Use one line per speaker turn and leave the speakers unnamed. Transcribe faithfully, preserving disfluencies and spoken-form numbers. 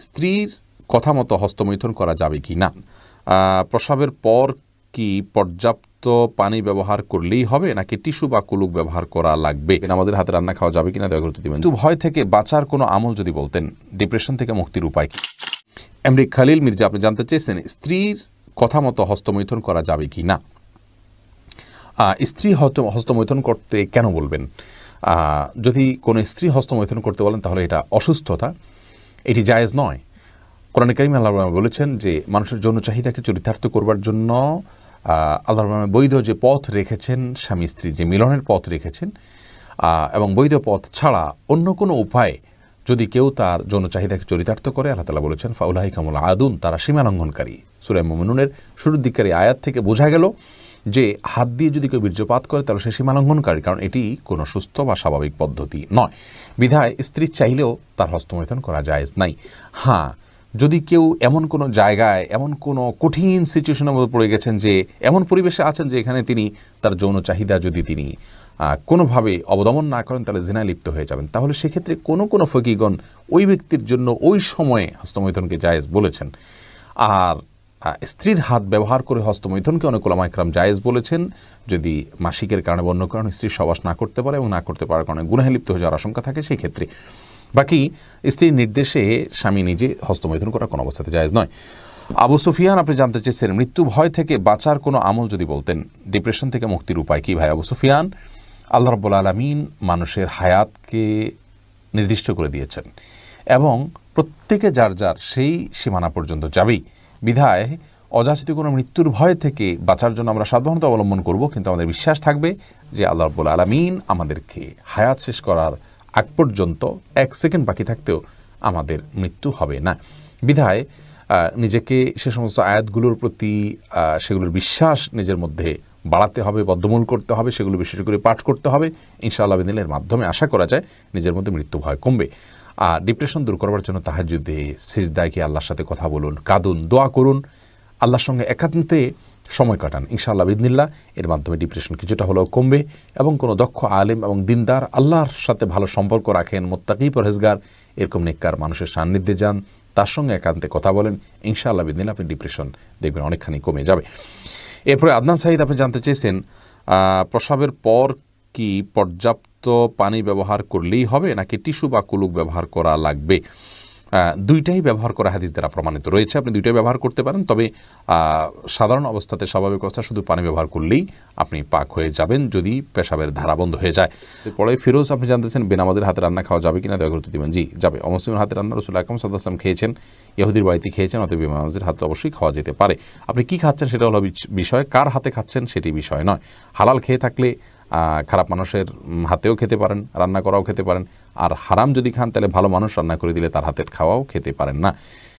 স্ত্রীর কথা মতো হস্তমৈথুন করা যাবে কি না? প্রসবের পর কি পর্যাপ্ত পানি ব্যবহার করলেই হবে নাকি টিস্যু বা কুলুক ব্যবহার করা লাগবে? নামাজের হাতে রান্না খাওয়া যাবে কিনা দয়া করে উত্তর দিবেন। ভয় থেকে বাঁচার কোনো আমল যদি বলতেন, ডিপ্রেশন থেকে মুক্তির উপায় কি? এমডি খালিল মির্জা আপনি জানতে চেয়েছেন স্ত্রীর কথা মতো হস্তমৈথুন করা যাবে কি না। স্ত্রী হস্তমৈথুন করতে কেন বলবেন? যদি কোনো স্ত্রী হস্তমৈথুন করতে বলেন তাহলে এটা অসুস্থতা, এটি জায়েজ নয়। কোরআনে কারিমে আল্লাহ বলেছেন যে মানুষের যৌন চাহিদাকে চরিতার্থ করবার জন্য আল্লাহ বৈধ যে পথ রেখেছেন, স্বামী স্ত্রীর যে মিলনের পথ রেখেছেন, এবং বৈধ পথ ছাড়া অন্য কোনো উপায়ে যদি কেউ তার যৌন চাহিদাকে চরিতার্থ করে, আল্লাহ তাআলা বলেছেন ফাউলাহি কামুল আদুন, তারা সীমা লঙ্ঘনকারী। সূরা মুমিনুনের শুরুর দিককারী আয়াত থেকে বোঝা গেল যে হাত দিয়ে যদি কেউ বীর্যপাত করে তাহলে সে সীমা লঙ্ঘনকারী, কারণ এটি কোনো সুস্থ বা স্বাভাবিক পদ্ধতি নয়। বিধায় স্ত্রী চাইলেও তার হস্তমৈথুন করা জায়েজ নাই। হ্যাঁ, যদি কেউ এমন কোনো জায়গায় এমন কোনো কঠিন সিচুয়েশনের মধ্যে পড়ে গেছেন, যে এমন পরিবেশে আছেন যে এখানে তিনি তার যৌন চাহিদা যদি তিনি কোনোভাবে অবদমন না করেন তাহলে জিনায় লিপ্ত হয়ে যাবেন, তাহলে সেক্ষেত্রে কোনো কোনো ফকিগণ ওই ব্যক্তির জন্য ওই সময়ে হস্তমৈথুনকে জায়েজ বলেছেন। আর স্ত্রীর হাত ব্যবহার করে হস্তমৈথুনকে অনেক ওলামা ইকরাম জায়েজ বলেছেন, যদি মাসিকের কারণে বন্য কারণে স্ত্রীর সহবাস না করতে পারে এবং না করতে পারার কারণে গুনাহে লিপ্ত হয়ে যাওয়ার আশঙ্কা থাকে সেই ক্ষেত্রে। বাকি স্ত্রীর নির্দেশে স্বামী নিজে হস্তমৈথুন করা কোনো অবস্থাতে জায়েজ নয়। আবু সুফিয়ান আপনি জানতে চেয়েছেন মৃত্যু ভয় থেকে বাঁচার কোনো আমল যদি বলতেন, ডিপ্রেশন থেকে মুক্তির উপায় কি? ভাই আবু সুফিয়ান, আল্লাহ রাব্বুল আলামিন মানুষের হায়াতকে নির্দিষ্ট করে দিয়েছেন এবং প্রত্যেকে যার যার সেই সীমানা পর্যন্ত যাবেই। বিধায় অযাচিত কোনো মৃত্যুর ভয় থেকে বাঁচার জন্য আমরা সাবধানতা অবলম্বন করব, কিন্তু আমাদের বিশ্বাস থাকবে যে আল্লাহ রাব্বুল আলামিন আমাদেরকে হায়াত শেষ করার আগ পর্যন্ত এক সেকেন্ড বাকি থাকতেও আমাদের মৃত্যু হবে না। বিধায় নিজেকে সে সমস্ত আয়াতগুলোর প্রতি সেগুলোর বিশ্বাস নিজের মধ্যে বাড়াতে হবে, বদ্ধমূল করতে হবে, সেগুলো বিশেষ করে পাঠ করতে হবে। ইনশাআল্লাহ বিদিনের মাধ্যমে আশা করা যায় নিজের মধ্যে মৃত্যু ভয় কমবে। আর ডিপ্রেশন দূর করবার জন্য তাহাজ্জুদে সিজদায় কি আল্লাহর সাথে কথা বলুন, কাঁদুন, দোয়া করুন, আল্লাহর সঙ্গে একান্তে সময় কাটান। ইনশাআল্লাহ বিদিনিল্লাহ এর মাধ্যমে ডিপ্রেশন কিছুটা হলেও কমবে এবং কোনো দক্ষ আলেম এবং দিনদার আল্লাহর সাথে ভালো সম্পর্ক রাখেন, মুত্তাকি পরহেজগার এরকম নেককার মানুষের সান্নিধ্যে যান, তার সঙ্গে একান্তে কথা বলেন, ইনশাআল্লাহ বিদিনিল্লাহ আপনি ডিপ্রেশন দেখবেন অনেকখানি কমে যাবে। এরপরে আদনান সাঈদ আপনি জানতে চেয়েছেন প্রসবের পর কি পর্যাপ্ত পানি ব্যবহার করলেই হবে নাকি টিস্যু বা কুলুক ব্যবহার করা লাগবে? দুইটাই ব্যবহার করা হাদিস দ্বারা প্রমাণিত রয়েছে, আপনি দুইটাই ব্যবহার করতে পারেন। তবে সাধারণ অবস্থাতে স্বাভাবিক অবস্থা শুধু পানি ব্যবহার করলেই আপনি পাক হয়ে যাবেন যদি পেশাবের ধারা বন্ধ হয়ে যায়। পরে ফিরোজ আপনি জানতেছেন বেনামাজের হাতে রান্না খাওয়া যাবে কিনা দয়া করে দিবেন। জি যাবে। অমুসলিমের হাতে রান্না রাসূল আকরাম সাল্লাল্লাহু আলাইহি ওয়াসাল্লাম খেয়েছেন, ইহুদির বাড়িতে খেয়েছেন, অতএব বেনামাজের হাতে অবশ্যই খাওয়া যেতে পারে। আপনি কি খাচ্ছেন সেটা হলো বিষয়, কার হাতে খাচ্ছেন সেটি বিষয় নয়। হালাল খেয়ে থাকলে খারাপ মানুষের হাতেও খেতে পারেন, রান্না করাও খেতে পারেন, আর হারাম যদি খান তাহলে ভালো মানুষ রান্না করে দিলে তার হাতের খাওয়াও খেতে পারেন না।